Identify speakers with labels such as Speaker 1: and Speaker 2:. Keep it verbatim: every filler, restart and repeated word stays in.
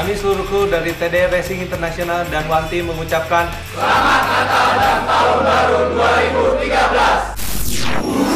Speaker 1: Kami seluruh kru dari T D Racing International dan One Team mengucapkan
Speaker 2: Selamat Natal dan Tahun Baru dua ribu tiga belas.